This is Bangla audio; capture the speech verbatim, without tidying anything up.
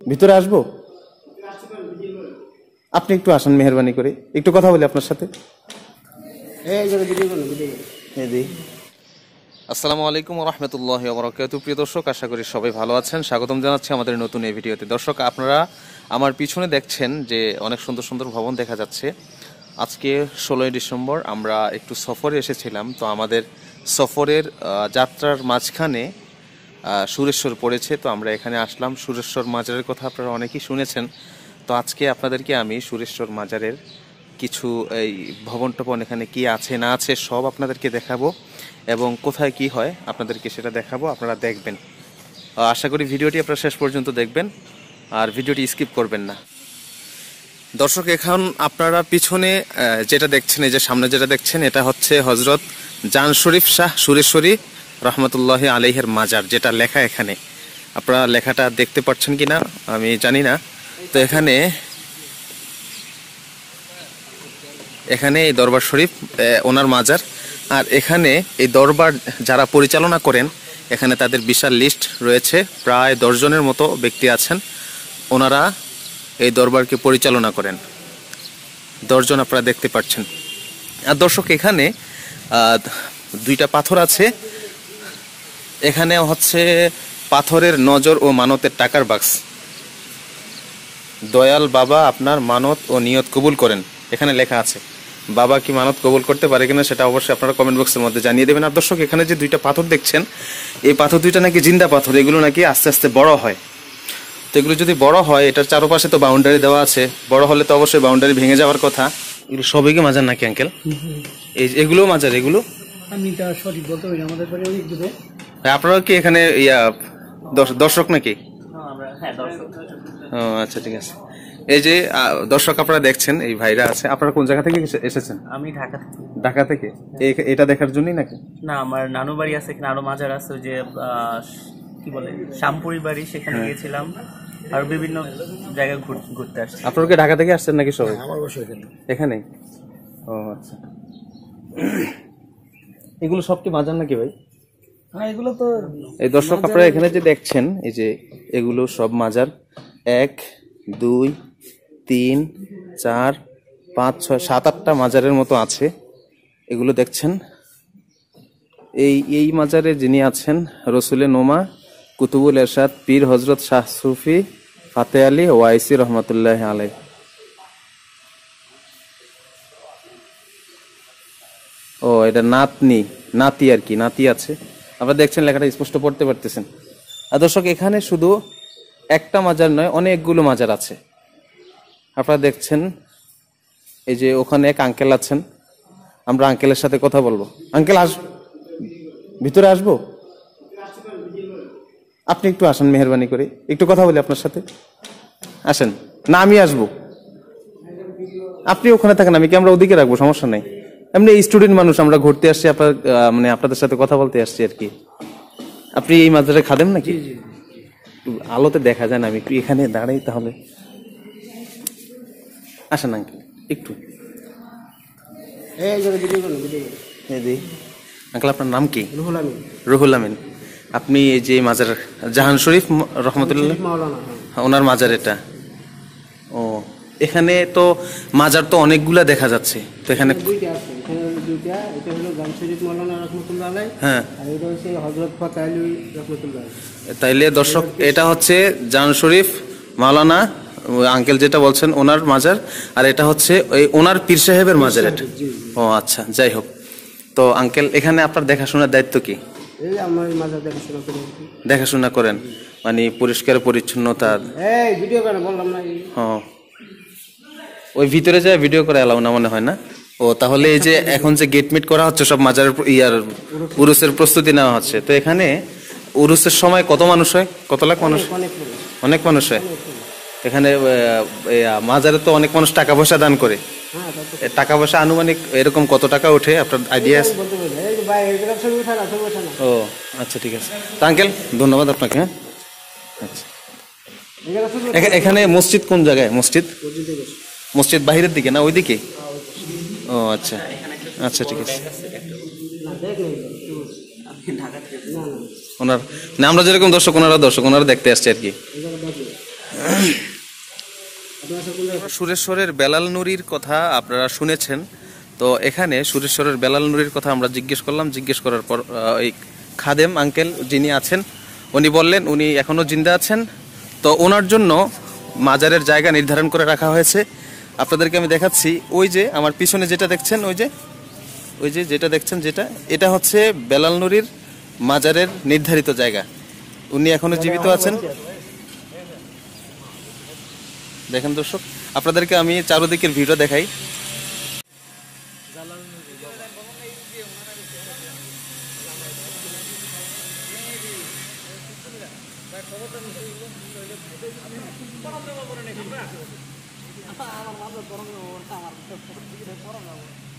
ভিতরে আসবো? আপনি একটু আসেন মেহেরবানি করে, একটু কথা বলি আপনার সাথে। আসসালামু আলাইকুম ওয়া রাহমাতুল্লাহি ওয়া বারাকাতুহু। প্রিয় দর্শক, আশা করি সবাই ভালো আছেন। স্বাগতম জানাচ্ছি আমাদের নতুন এই ভিডিওতে। দর্শক, আপনারা আমার পিছনে দেখছেন যে অনেক সুন্দর সুন্দর ভবন দেখা যাচ্ছে। আজকে ষোলোই ডিসেম্বর আমরা একটু সফরে এসেছিলাম। তো আমাদের সফরের যাত্রার মাঝখানে সুরেশ্বর পড়েছে, তো আমরা এখানে আসলাম। সুরেশ্বর মাজারের কথা আপনারা অনেকেই শুনেছেন। তো আজকে আপনাদেরকে আমি সুরেশ্বর মাজারের কিছু এই ভবন টবন এখানে কি আছে না আছে সব আপনাদেরকে দেখাবো, এবং কোথায় কি হয় আপনাদেরকে সেটা দেখাবো। আপনারা দেখবেন, আশা করি ভিডিওটি আপনারা শেষ পর্যন্ত দেখবেন আর ভিডিওটি স্কিপ করবেন না। দর্শক, এখন আপনারা পিছনে যেটা দেখছেন, এই যে সামনে যেটা দেখছেন, এটা হচ্ছে হজরত জান শরীফ শাহ সুরেশ্বরী রহমতুল্লাহি আলাইহির মাজার, যেটা লেখা এখানে। আপনারা লেখাটা দেখতে পাচ্ছেন কিনা আমি জানি না। তো এখানে এখানে এই দরবার শরীফ ওনার মাজার, আর এখানে এই দরবার যারা পরিচালনা করেন এখানে তাদের বিশাল লিস্ট রয়েছে। প্রায় দশজনের মতো ব্যক্তি আছেন, ওনারা এই দরবারকে পরিচালনা করেন। দশজন আপনারা দেখতে পাচ্ছেন। আর দর্শক, এখানে দুইটা পাথর আছে। এখানে হচ্ছে পাথরের নজর ও মানতের টাকার বাক্স। দয়াল বাবা আপনার মানত ও নিয়ত কবুল করেন, এখানে লেখা আছে। বাবা কি মানত কবুল করতে পারে কিনা সেটা অবশ্যই আপনারা কমেন্ট বক্সের মধ্যে জানিয়ে দেবেন। আর দর্শক, এখানে যে দুইটা পাথর দেখছেন, এই পাথর দুইটা নাকি জিন্দা পাথর। এগুলো নাকি আস্তে আস্তে বড় হয়। তো এগুলো যদি বড় হয়, এটার চারপাশে তো বাউন্ডারি দেওয়া আছে, বড় হলে তো অবশ্যই বাউন্ডারি ভেঙে যাওয়ার কথা। এগুলো সবই কি মাজার নাকি আঙ্কেল? এই এগুলো মাজার? এগুলো আমি তা সঠিক বলতে পারি না, আমাদের বাড়ি অনেক দূরে। আপনারা কি এখানে ইয়া দর্শক নাকি? হ্যাঁ, দর্শক। ও আচ্ছা, ঠিক আছে। এই যে দর্শক আপনারা দেখছেন, এই ভাইরা আছে। আপনারা কোন জায়গা থেকে এসেছেন? আমি ঢাকা থেকে। ঢাকা থেকে এটা দেখার জন্যই নাকি? না, আমার নানু বাড়ি আছে এখানে, আরো মাজার আছে। ওই যে কি বলে শ্যামপুরি বাড়ি, সেখানে গিয়েছিলাম। আর বিভিন্ন জায়গায় ঘুরতে আসছি। আপনারা কি ঢাকা থেকে আসছেন নাকি সবাই? আমার বসে এখানে। এখানে? ও আচ্ছা। এগুলো সব কি মাজার নাকি ভাই? হ্যাঁ, এগুলো তো এই দর্শক আপনারা এখানে যে দেখছেন, এই যে এগুলো সব মাজার। এক, দুই, তিন, চার, পাঁচ, ছয়, সাত, আটটা মাজারের মতো আছে। এগুলো দেখছেন। এই এই মাজারে যিনি আছেন রসুলে নোমা কুতুবুল এরশাদ পীর হজরত শাহ সুফি ফাতে আলী ওয়াইসি রহমতুল্লাহ আলাই। ও এটা নাতনি, নাতি আর কি, নাতি আছে। আপনারা দেখছেন, লেখাটা স্পষ্ট পড়তে পারতেছেন। আর দর্শক, এখানে শুধু একটা মাজার নয়, অনেকগুলো মাজার আছে। আপনারা দেখছেন, এই যে ওখানে এক আঙ্কেল আছেন, আমরা আঙ্কেলের সাথে কথা বলবো। আঙ্কেল, আস ভিতরে আসবো? আপনি একটু আসেন মেহেরবানি করে, একটু কথা বলি আপনার সাথে। আসেন না, আমি আসবো, আপনি ওখানে থাকেন, আমি কি আমরা ওদিকে রাখবো, সমস্যা নেই। এমনি স্টুডেন্ট মানুষ, আমরা ঘুরতে আসছি, আপনার মানে আপনাদের সাথে কথা বলতে আসছি আর কি। আপনি এই মাজারে খাদেম নাকি? আলোতে দেখা যায় না, আমি একটু এখানে দাঁড়াই তাহলে। আসেন আঙ্কেল একটু। আঙ্কেল, আপনার নাম কি? রুহুল আমিন। রুহুল আমিন। আপনি এই যে মাজার জাহান শরীফ রহমতুল্লাহ ওনার মাজার এটা? ও, এখানে তো মাজার তো অনেকগুলা দেখা যাচ্ছে। তো এখানে হ্যাঁ, তাইলে দর্শক, এটা হচ্ছে জাহান শরীফ মাওলানা আঙ্কেল যেটা বলছেন ওনার মাজার, আর এটা হচ্ছে ওই ওনার পীর সাহেবের মাজার এটা। ও আচ্ছা, যাই হোক। তো আঙ্কেল, এখানে আপনার দেখাশোনার দায়িত্ব কি? দেখাশোনা করেন মানে পরিষ্কার পরিচ্ছন্নতা? ওই ভিতরে যায় ভিডিও করে এলাও না মনে হয় না? ও, তাহলে এই যে এখন যে গেট মিট করা হচ্ছে, সব মাজারের ইয়ার উরুসের প্রস্তুতি নেওয়া হচ্ছে। তো এখানে উরুসের সময় কত মানুষ হয়? কত লাখ মানুষ? অনেক মানুষ হয় এখানে। মাজারে তো অনেক মানুষ টাকা পয়সা দান করে। টাকা পয়সা আনুমানিক এরকম কত টাকা ওঠে, আপনার আইডিয়া আছে? ও আচ্ছা, ঠিক আছে। আঙ্কেল, ধন্যবাদ আপনাকে। হ্যাঁ, আচ্ছা। এখানে মসজিদ কোন জায়গায়? মসজিদ মসজিদ বাহিরের দিকে না ওইদিকে? ও আচ্ছা আচ্ছা, ঠিক আছে। ওনার না, আমরা যেরকম দর্শক ওনারা দর্শক ওনারা দেখতে আসছে আর কি। সুরেশ্বরের বেলাল নুরির কথা আপনারা শুনেছেন, তো এখানে সুরেশ্বরের বেলাল নুরির কথা আমরা জিজ্ঞেস করলাম। জিজ্ঞেস করার পর আহ, এই খাদেম আঙ্কেল যিনি আছেন উনি বললেন উনি এখনো জিন্দা আছেন, তো ওনার জন্য মাজারের জায়গা নির্ধারণ করে রাখা হয়েছে। আপনাদেরকে আমি দেখাচ্ছি, ওই যে আমার পিছনে যেটা দেখছেন, ওই যে ওই যে যেটা দেখছেন যেটা এটা হচ্ছে বেলাল নুরির মাজারের নির্ধারিত জায়গা। উনি এখনো জীবিত আছেন। দেখেন দর্শক, আপনাদেরকে আমি চারদিকের ভিডিও দেখাই। আমার